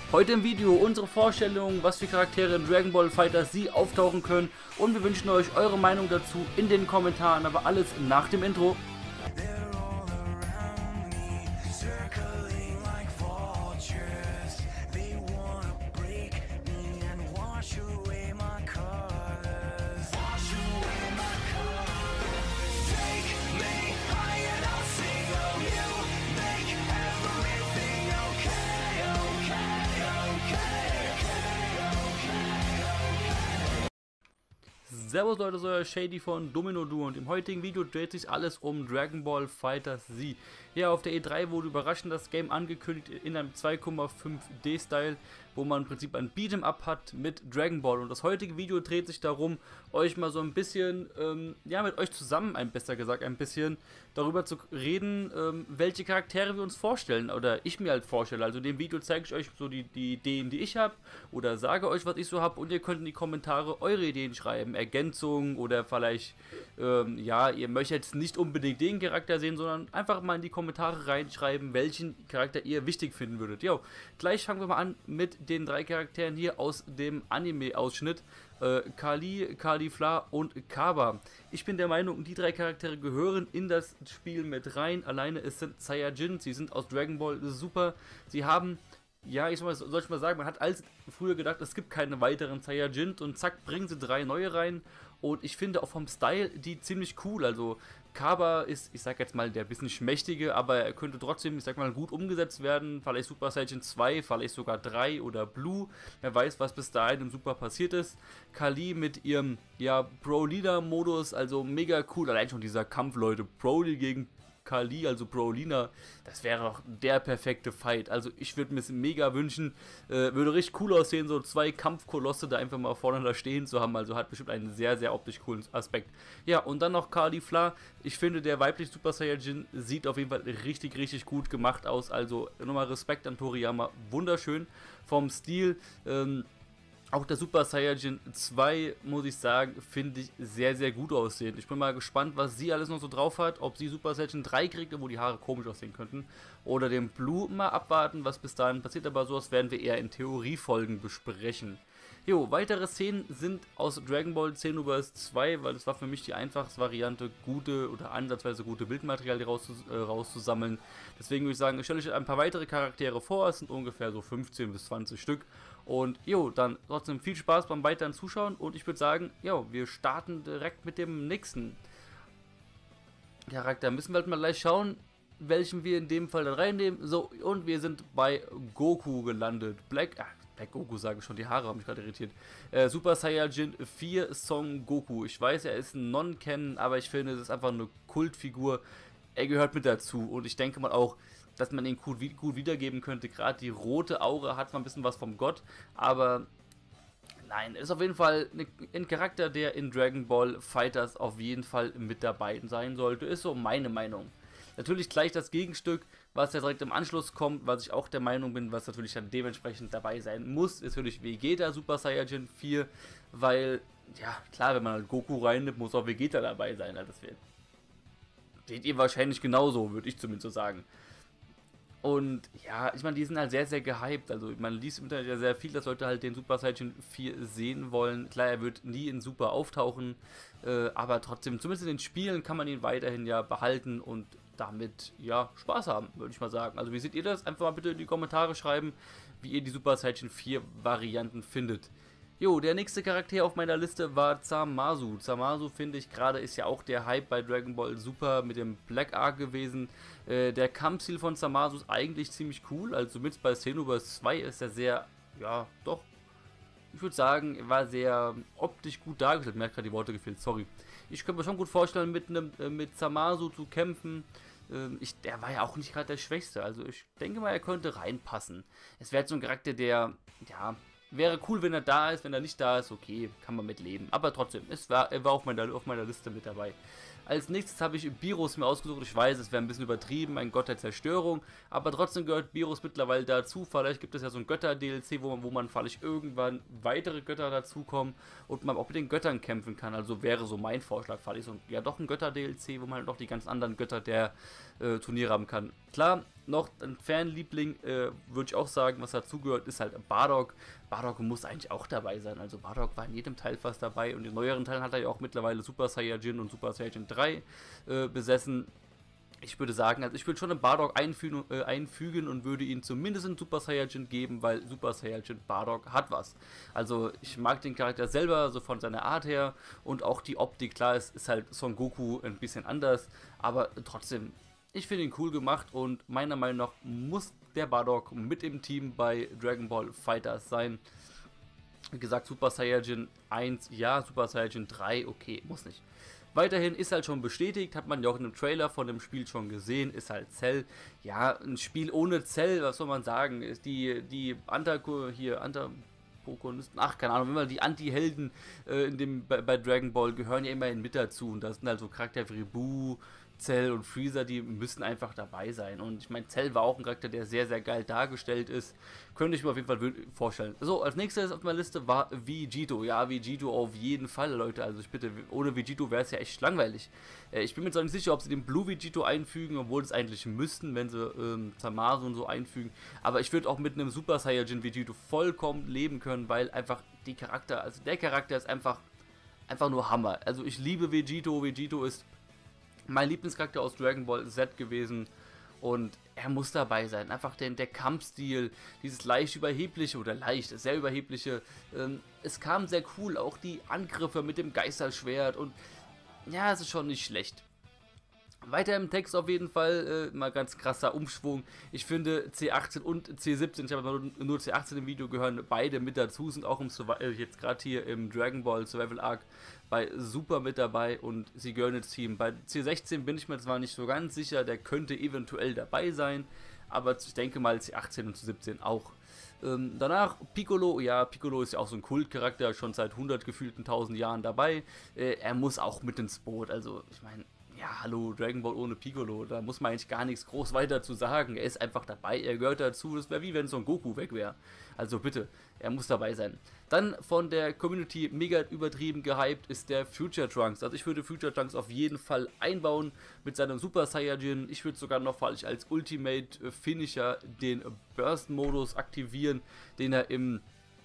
Heute im Video unsere Vorstellung, was für Charaktere in Dragon Ball FighterZ auftauchen können, und wir wünschen euch eure Meinung dazu in den Kommentaren, aber alles nach dem Intro. Servus Leute, so euer Shady von Domino Duo, und im heutigen Video dreht sich alles um Dragon Ball FighterZ. Ja, auf der E3 wurde überraschend das Game angekündigt in einem 2,5D-Style, wo man im Prinzip ein Beat'em Up hat mit Dragon Ball. Und das heutige Video dreht sich darum, euch mal so ein bisschen, ja, mit euch zusammen, besser gesagt, ein bisschen darüber zu reden, welche Charaktere wir uns vorstellen, oder ich mir halt vorstelle. Also in dem Video zeige ich euch so die Ideen, die ich habe, oder sage euch, was ich so habe, und ihr könnt in die Kommentare eure Ideen schreiben, Ergänzungen, oder vielleicht, ja, ihr möchtet jetzt nicht unbedingt den Charakter sehen, sondern einfach mal in die Kommentare reinschreiben, welchen Charakter ihr wichtig finden würdet. Jo, gleich fangen wir mal an mit den 3 Charakteren hier aus dem Anime-Ausschnitt. Kali, Caulifla und Kaba. Ich bin der Meinung, die 3 Charaktere gehören in das Spiel mit rein. Alleine es sind Saiyajin, sie sind aus Dragon Ball Super. Sie haben, ja, soll ich mal sagen, man hat als früher gedacht, es gibt keine weiteren Saiyajin, und zack, bringen sie 3 neue rein. Und ich finde auch vom Style die ziemlich cool. Also Kaba ist, ich sag jetzt mal, der bisschen schmächtige, aber er könnte trotzdem, ich sag mal, gut umgesetzt werden. Vielleicht Super Saiyan 2, vielleicht sogar 3 oder Blue. Wer weiß, was bis dahin im Super passiert ist. Kali mit ihrem, ja, Pro-Leader-Modus, also mega cool. Allein schon dieser Kampf, Leute. Broly gegen Kali, also Brolina, das wäre doch der perfekte Fight. Also ich würde mir es mega wünschen, würde richtig cool aussehen, so 2 Kampfkolosse da einfach mal voneinander stehen zu haben. Also hat bestimmt einen sehr, sehr optisch coolen Aspekt. Ja, und dann noch Caulifla. Ich finde, der weibliche Super Saiyajin sieht auf jeden Fall richtig, richtig gut gemacht aus. Also nochmal Respekt an Toriyama, wunderschön vom Stil. Auch der Super Saiyajin 2, muss ich sagen, finde ich sehr, sehr gut aussehen. Ich bin mal gespannt, was sie alles noch so drauf hat. Ob sie Super Saiyajin 3 kriegt, wo die Haare komisch aussehen könnten. Oder den Blue, mal abwarten, was bis dahin passiert. Aber sowas werden wir eher in Theoriefolgen besprechen. Jo, weitere Szenen sind aus Dragon Ball Xenoverse 2, weil das war für mich die einfachste Variante, gute oder ansatzweise gute Bildmaterial rauszusammeln. Deswegen würde ich sagen, ich stelle euch ein paar weitere Charaktere vor. Es sind ungefähr so 15 bis 20 Stück. Und jo, dann trotzdem viel Spaß beim weiteren Zuschauen, und ich würde sagen, jo, wir starten direkt mit dem nächsten Charakter. Müssen wir halt mal gleich schauen, welchen wir in dem Fall dann reinnehmen. So, und wir sind bei Goku gelandet. Black Goku sage ich schon, die Haare haben mich gerade irritiert. Super Saiyajin 4 Son Goku. Ich weiß, er ist ein Non-Canon, aber ich finde, es ist einfach eine Kultfigur. Er gehört mit dazu, und ich denke mal auch, dass man ihn gut wiedergeben könnte. Gerade die rote Aura hat zwar ein bisschen was vom Gott, aber nein, ist auf jeden Fall ein Charakter, der in Dragon Ball FighterZ auf jeden Fall mit dabei sein sollte. Ist so meine Meinung. Natürlich gleich das Gegenstück, was ja direkt im Anschluss kommt, was ich auch der Meinung bin, was natürlich dann dementsprechend dabei sein muss, ist natürlich Vegeta Super Saiyajin 4, weil, ja, klar, wenn man halt Goku reinnimmt, muss auch Vegeta dabei sein. Also das seht ihr wahrscheinlich genauso, würde ich zumindest so sagen. Und ja, ich meine, die sind halt sehr, sehr gehypt. Also man liest im Internet ja sehr viel, dass Leute halt den Super Saiyan 4 sehen wollen. Klar, er wird nie in Super auftauchen, aber trotzdem, zumindest in den Spielen kann man ihn weiterhin ja behalten und damit, ja, Spaß haben, würde ich mal sagen. Also wie seht ihr das? Einfach mal bitte in die Kommentare schreiben, wie ihr die Super Saiyan 4 Varianten findet. Jo, der nächste Charakter auf meiner Liste war Zamasu. Zamasu, finde ich, gerade ist ja auch der Hype bei Dragon Ball Super mit dem Black Arc gewesen. Der Kampfstil von Zamasu ist eigentlich ziemlich cool. Also zumindest bei Xenoverse 2 ist er sehr, ja, doch, ich würde sagen, er war sehr optisch gut dargestellt. Mir hat gerade die Worte gefehlt, sorry. Ich könnte mir schon gut vorstellen, mit Zamasu zu kämpfen. Der war ja auch nicht gerade der Schwächste. Also ich denke mal, er könnte reinpassen. Es wäre so ein Charakter, der, ja, wäre cool, wenn er da ist. Wenn er nicht da ist, okay, kann man mit leben. Aber trotzdem, er war auf meiner Liste mit dabei. Als nächstes habe ich Beerus mir ausgesucht. Ich weiß, es wäre ein bisschen übertrieben, ein Gott der Zerstörung, aber trotzdem gehört Beerus mittlerweile dazu. Vielleicht gibt es ja so ein Götter-DLC, wo man vielleicht irgendwann weitere Götter dazukommen und man auch mit den Göttern kämpfen kann. Also wäre so mein Vorschlag, vielleicht so ein Götter-DLC, wo man halt noch die ganz anderen Götter der Turniere haben kann. Klar, noch ein Fanliebling, würde ich auch sagen, was dazugehört, ist halt Bardock. Bardock muss eigentlich auch dabei sein, also Bardock war in jedem Teil fast dabei und in neueren Teilen hat er ja auch mittlerweile Super Saiyajin und Super Saiyajin 3 besessen. Ich würde sagen, also ich würde schon einen Bardock einfügen und würde ihn zumindest in Super Saiyajin geben, weil Super Saiyajin Bardock hat was. Also ich mag den Charakter selber, so von seiner Art her und auch die Optik, klar, es ist halt Son Goku ein bisschen anders, aber trotzdem, ich finde ihn cool gemacht und meiner Meinung nach muss der Bardock mit im Team bei Dragon Ball FighterZ sein. Wie gesagt, Super Saiyajin 1, ja, Super Saiyajin 3, okay, muss nicht. Weiterhin ist halt schon bestätigt, hat man ja auch in dem Trailer von dem Spiel schon gesehen, ist halt Cell. Ja, ein Spiel ohne Cell, was soll man sagen, ist die Antagonisten, ach, keine Ahnung, immer die Anti-Helden bei Dragon Ball gehören ja immerhin mit dazu. Und das sind halt so Charakter wie Buu, Cell und Freezer, die müssen einfach dabei sein. Und ich meine, Cell war auch ein Charakter, der sehr, sehr geil dargestellt ist. Könnte ich mir auf jeden Fall vorstellen. So, als nächstes auf meiner Liste war Vegito. Ja, Vegito auf jeden Fall, Leute. Also ich bitte, ohne Vegito wäre es ja echt langweilig. Ich bin mir zwar nicht sicher, ob sie den Blue Vegito einfügen, obwohl es eigentlich müssten, wenn sie Zamasu und so einfügen. Aber ich würde auch mit einem Super Saiyajin Vegito vollkommen leben können, weil einfach der Charakter ist einfach nur Hammer. Also ich liebe Vegito. Vegito ist mein Lieblingscharakter aus Dragon Ball Z gewesen und er muss dabei sein. Einfach der Kampfstil, dieses leicht überhebliche oder sehr überhebliche, es kam sehr cool, auch die Angriffe mit dem Geisterschwert und ja, es ist schon nicht schlecht. Weiter im Text auf jeden Fall, mal ganz krasser Umschwung. Ich finde C18 und C17, ich habe nur C18 im Video, gehören beide mit dazu, sind auch jetzt gerade hier im Dragon Ball Survival Arc bei Super mit dabei und sie gehören ins Team. Bei C16 bin ich mir zwar nicht so ganz sicher, der könnte eventuell dabei sein, aber ich denke mal C18 und C17 auch. Danach Piccolo, ja, Piccolo ist ja auch so ein Kultcharakter, schon seit 100 gefühlten 1000 Jahren dabei. Er muss auch mit ins Boot, also ich meine, ja, hallo, Dragon Ball ohne Piccolo, da muss man eigentlich gar nichts groß weiter zu sagen. Er ist einfach dabei, er gehört dazu, das wäre wie wenn Son Goku weg wäre. Also bitte, er muss dabei sein. Dann von der Community mega übertrieben gehypt ist der Future Trunks. Also ich würde Future Trunks auf jeden Fall einbauen mit seinem Super Saiyajin. Ich würde sogar noch vielleicht als Ultimate Finisher den Burst-Modus aktivieren, den er im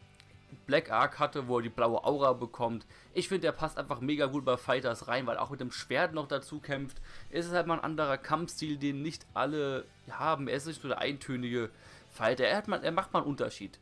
Black Ark hatte, wo er die blaue Aura bekommt. Ich finde, der passt einfach mega gut bei Fighters rein, weil auch mit dem Schwert noch dazu kämpft. Es ist halt mal ein anderer Kampfstil, den nicht alle haben. Er ist nicht so der eintönige Fighter. Er macht mal einen Unterschied.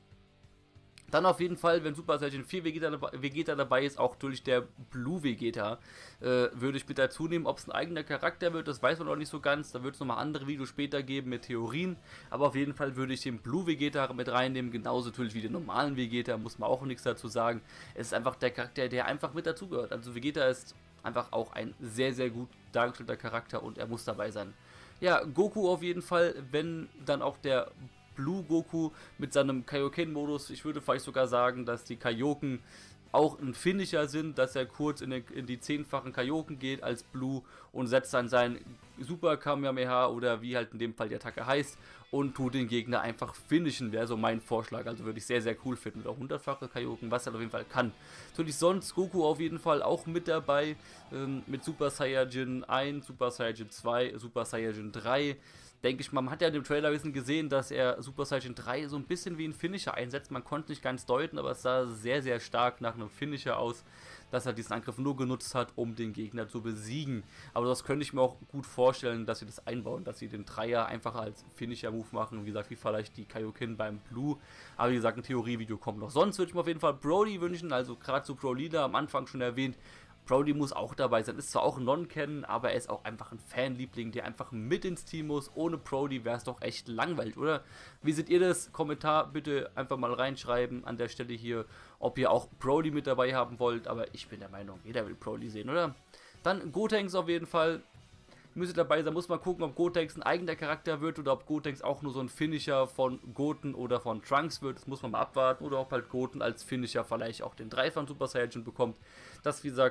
Dann auf jeden Fall, wenn Super Saiyajin 4 Vegeta dabei ist, auch natürlich der Blue Vegeta, würde ich mit dazu nehmen. Ob es ein eigener Charakter wird, das weiß man noch nicht so ganz. Da wird es nochmal andere Videos später geben mit Theorien. Aber auf jeden Fall würde ich den Blue Vegeta mit reinnehmen. Genauso natürlich wie den normalen Vegeta, muss man auch nichts dazu sagen. Es ist einfach der Charakter, der einfach mit dazugehört. Also Vegeta ist einfach auch ein sehr, sehr gut dargestellter Charakter und er muss dabei sein. Ja, Goku auf jeden Fall, wenn dann auch der Blue Goku mit seinem Kaioken-Modus. Ich würde vielleicht sogar sagen, dass die Kaioken auch ein Finisher sind, dass er kurz in die 10-fachen Kaioken geht als Blue und setzt dann sein Super Kamehameha oder wie halt in dem Fall die Attacke heißt und tut den Gegner einfach finishen, wäre so mein Vorschlag. Also würde ich sehr, sehr cool finden. Oder 100-fache Kaioken, was er auf jeden Fall kann. Natürlich sonst Goku auf jeden Fall auch mit dabei, mit Super Saiyajin 1, Super Saiyajin 2, Super Saiyajin 3. Denke ich mal, man hat ja in dem Trailer ein bisschen gesehen, dass er Super Saiyajin 3 so ein bisschen wie ein Finisher einsetzt. Man konnte nicht ganz deuten, aber es sah sehr, sehr stark nach einem Finisher aus, dass er diesen Angriff nur genutzt hat, um den Gegner zu besiegen. Aber das könnte ich mir auch gut vorstellen, dass sie das einbauen, dass sie den Dreier einfach als Finisher-Move machen. Wie gesagt, wie vielleicht die Kaioken beim Blue. Aber wie gesagt, ein Theorievideo kommt noch. Sonst würde ich mir auf jeden Fall Broly wünschen, also gerade zu Broly am Anfang schon erwähnt. Broly muss auch dabei sein, ist zwar auch ein Non-Canon, aber er ist auch einfach ein Fanliebling, der einfach mit ins Team muss. Ohne Broly wäre es doch echt langweilig, oder? Wie seht ihr das? Kommentar bitte einfach mal reinschreiben an der Stelle hier, ob ihr auch Broly mit dabei haben wollt, aber ich bin der Meinung, jeder will Broly sehen, oder? Dann Gotenks auf jeden Fall. Müsste dabei sein, muss man gucken, ob Gotenks ein eigener Charakter wird oder ob Gotenks auch nur so ein Finisher von Goten oder von Trunks wird. Das muss man mal abwarten. Oder ob halt Goten als Finisher vielleicht auch den 3 von Super Saiyajin bekommt. Das, wie gesagt,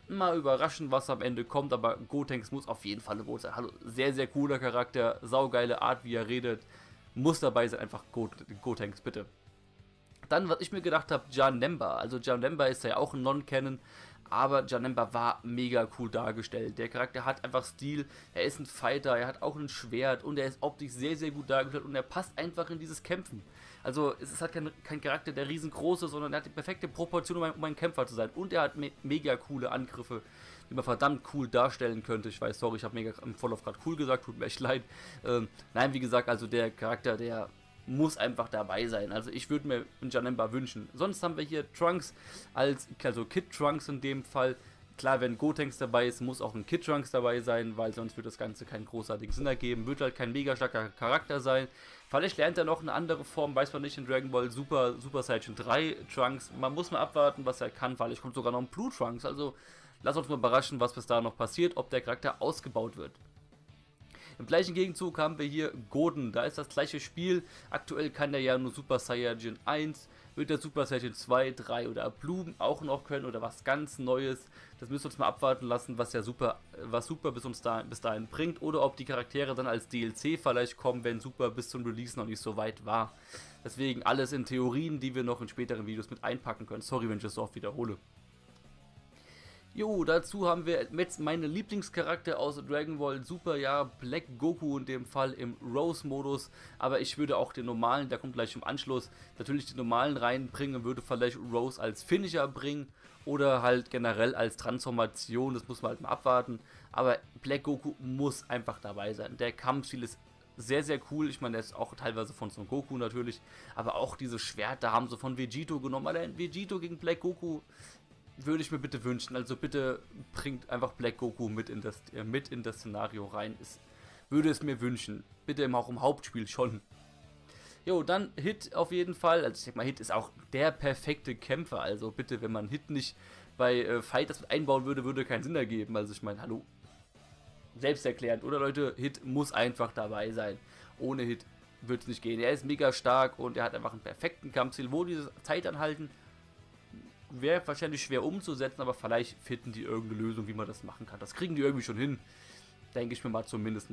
mal überraschen, was am Ende kommt, aber Gotenks muss auf jeden Fall eine Boot sein. Hallo, sehr, sehr cooler Charakter, saugeile Art, wie er redet, muss dabei sein, einfach Gotenks, bitte. Dann, was ich mir gedacht habe, Janemba. Also Janemba ist ja auch ein Non-Canon, aber Janemba war mega cool dargestellt. Der Charakter hat einfach Stil, er ist ein Fighter, er hat auch ein Schwert und er ist optisch sehr, sehr gut dargestellt und er passt einfach in dieses Kämpfen. Also es ist halt kein Charakter, der riesengroß ist, sondern er hat die perfekte Proportion, um ein Kämpfer zu sein. Und er hat mega coole Angriffe, die man verdammt cool darstellen könnte. Ich weiß, sorry, ich habe mega im Vorlauf gerade cool gesagt, tut mir echt leid. Nein, wie gesagt, also der Charakter, der muss einfach dabei sein. Also ich würde mir einen Janemba wünschen. Sonst haben wir hier Trunks also Kid Trunks in dem Fall. Klar, wenn Gotenks dabei ist, muss auch ein Kid Trunks dabei sein, weil sonst wird das Ganze keinen großartigen Sinn ergeben. Wird halt kein mega starker Charakter sein. Vielleicht lernt er noch eine andere Form, weiß man nicht, in Dragon Ball Super Saiyan 3 Trunks. Man muss mal abwarten, was er kann. Vielleicht kommt sogar noch ein Blue Trunks. Also lass uns mal überraschen, was bis da noch passiert, ob der Charakter ausgebaut wird. Im gleichen Gegenzug haben wir hier Goten, da ist das gleiche Spiel. Aktuell kann der ja nur Super Saiyajin 1, wird der Super Saiyajin 2, 3 oder Blue auch noch können oder was ganz Neues. Das müssen wir uns mal abwarten lassen, was Super bis dahin bringt oder ob die Charaktere dann als DLC vielleicht kommen, wenn Super bis zum Release noch nicht so weit war. Deswegen alles in Theorien, die wir noch in späteren Videos mit einpacken können. Sorry, wenn ich das so oft wiederhole. Jo, dazu haben wir jetzt meine Lieblingscharakter aus Dragon Ball Super, ja, Black Goku in dem Fall im Rose-Modus, aber ich würde auch den normalen, der kommt gleich im Anschluss, natürlich den normalen reinbringen, würde vielleicht Rose als Finisher bringen oder halt generell als Transformation, das muss man halt mal abwarten, aber Black Goku muss einfach dabei sein. Der Kampfstil ist sehr, sehr cool. Ich meine, der ist auch teilweise von Son Goku natürlich, aber auch diese Schwerter haben sie von Vegito genommen. Allein Vegito gegen Black Goku würde ich mir bitte wünschen. Also bitte bringt einfach Black Goku mit in das Szenario rein. Würde es mir wünschen. Bitte auch im Hauptspiel schon. Jo, dann Hit auf jeden Fall. Also ich sag mal, Hit ist auch der perfekte Kämpfer. Also bitte, wenn man Hit nicht bei Fighters mit einbauen würde, würde keinen Sinn ergeben. Also ich meine, hallo. Selbsterklärend, oder Leute? Hit muss einfach dabei sein. Ohne Hit wird es nicht gehen. Er ist mega stark und er hat einfach einen perfekten Kampfstil. Wo diese Zeit anhalten, wäre wahrscheinlich schwer umzusetzen, aber vielleicht finden die irgendeine Lösung, wie man das machen kann. Das kriegen die irgendwie schon hin. Denke ich mir mal zumindest.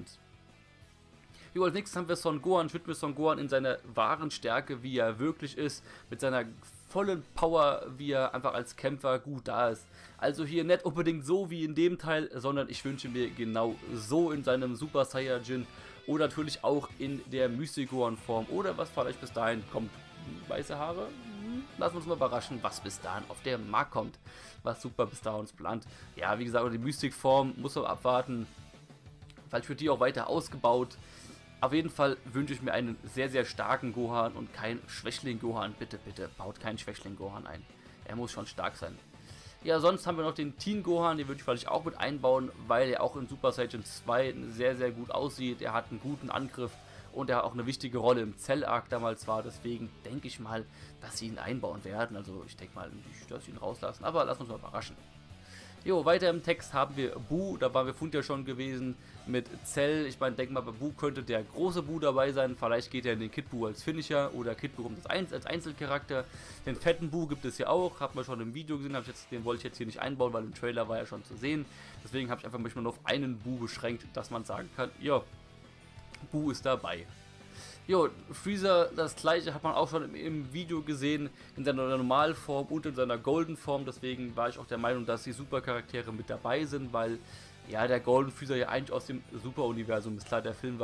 Jo, als nächstes haben wir Son Gohan. Schütten wir Son Gohan in seiner wahren Stärke, wie er wirklich ist. Mit seiner vollen Power, wie er einfach als Kämpfer gut da ist. Also hier nicht unbedingt so wie in dem Teil, sondern ich wünsche mir genau so in seinem Super Saiyajin. Oder natürlich auch in der Mystic Gohan Form. Oder was vielleicht bis dahin kommt. Weiße Haare? Lassen wir uns mal überraschen, was bis dahin auf den Markt kommt. Was Super bis dahin uns plant. Ja, wie gesagt, die Mystik-Form muss man abwarten. Vielleicht wird die auch weiter ausgebaut. Auf jeden Fall wünsche ich mir einen sehr, sehr starken Gohan und kein Schwächling-Gohan. Bitte, bitte, baut keinen Schwächling-Gohan ein. Er muss schon stark sein. Ja, sonst haben wir noch den Teen Gohan, den würde ich vielleicht auch mit einbauen, weil er auch in Super Saiyan 2 sehr, sehr gut aussieht. Er hat einen guten Angriff. Und er auch eine wichtige Rolle im Cell-Arc damals war. Deswegen denke ich mal, dass sie ihn einbauen werden. Also ich denke mal, dass sie ihn rauslassen. Aber lass uns mal überraschen. Jo, weiter im Text haben wir Buu. Da waren wir vorhin ja schon gewesen mit Cell. Ich meine, denke mal, bei Buu könnte der große Buu dabei sein. Vielleicht geht er in den Kid Buu als Finisher oder Kid Buu kommt als Einzelcharakter. Den fetten Buu gibt es ja auch. Hat man schon im Video gesehen. Den wollte ich jetzt hier nicht einbauen, weil im Trailer war ja schon zu sehen. Deswegen habe ich einfach mich nur auf einen Buu beschränkt, dass man sagen kann, ja, Buu ist dabei. Jo, Freezer, das gleiche hat man auch schon im Video gesehen, in seiner Normalform und in seiner Golden Form. Deswegen war ich auch der Meinung, dass die Super-Charaktere mit dabei sind, weil ja der Golden Freezer ja eigentlich aus dem Super-Universum ist. Klar, der Film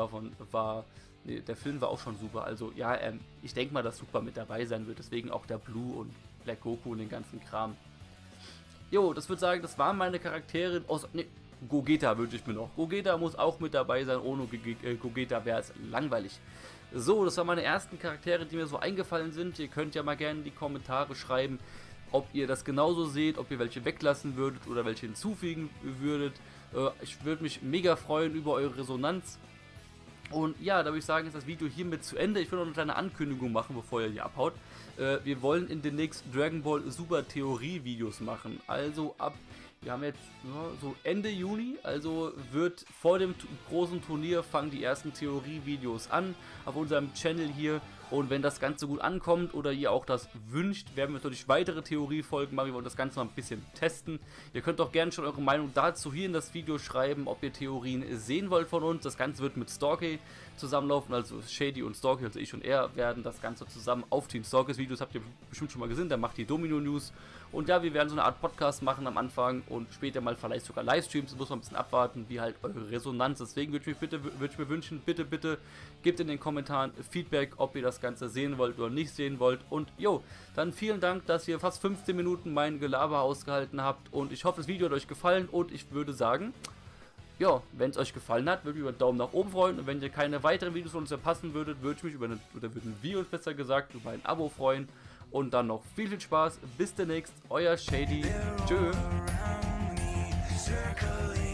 der Film war auch schon super. Also ja, ich denke mal, dass Super mit dabei sein wird. Deswegen auch der Blue und Black Goku und den ganzen Kram. Jo, das würde sagen, das waren meine Charaktere aus. Nee, Gogeta wünsche ich mir noch. Gogeta muss auch mit dabei sein. Ohne Gogeta wäre es langweilig. So, das waren meine ersten Charaktere, die mir so eingefallen sind. Ihr könnt ja mal gerne in die Kommentare schreiben, ob ihr das genauso seht, ob ihr welche weglassen würdet oder welche hinzufügen würdet. Ich würde mich mega freuen über eure Resonanz. Und ja, da würde ich sagen, ist das Video hiermit zu Ende. Ich will noch eine kleine Ankündigung machen, bevor ihr hier abhaut. Wir wollen in den nächsten Dragon Ball Super Theorie Videos machen. Also wir haben jetzt so Ende Juni, also wird vor dem großen Turnier fangen die ersten Theorie-Videos an auf unserem Channel hier Und wenn das Ganze gut ankommt oder ihr auch das wünscht, werden wir natürlich weitere Theoriefolgen machen. Wir wollen das Ganze mal ein bisschen testen. Ihr könnt auch gerne schon eure Meinung dazu hier in das Video schreiben, ob ihr Theorien sehen wollt von uns. Das Ganze wird mit Stalky zusammenlaufen, also Shady und Stalky, also ich und er, werden das Ganze zusammen auf Team Stalkys Videos, habt ihr bestimmt schon mal gesehen, der macht die Domino News. Und ja, wir werden so eine Art Podcast machen am Anfang und später mal vielleicht sogar Livestreams. Das muss man ein bisschen abwarten, wie halt eure Resonanz. Deswegen würde ich mir wünschen, bitte gebt in den Kommentaren Feedback, ob ihr das Ganze sehen wollt oder nicht sehen wollt. Und jo, dann vielen Dank, dass ihr fast 15 Minuten mein Gelaber ausgehalten habt. Und ich hoffe, das Video hat euch gefallen. Und ich würde sagen, ja, wenn es euch gefallen hat, würde ich über einen Daumen nach oben freuen. Und wenn ihr keine weiteren Videos von uns verpassen würdet, würde ich mich würden wir uns besser gesagt über ein Abo freuen. Und dann noch viel Spaß. Bis demnächst. Euer Shady. Tschö.